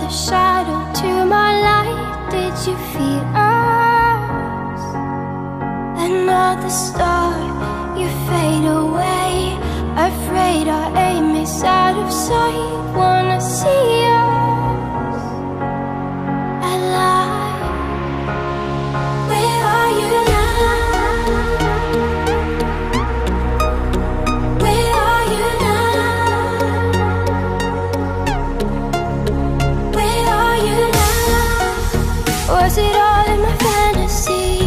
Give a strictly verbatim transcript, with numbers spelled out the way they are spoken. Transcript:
your shadow to my light. Did you feel us? Another star, you fade away. Afraid our aim is out of sight. Wanna see us alive. Where are you now? Where are you now? Where are you now? Was it all in my fantasy?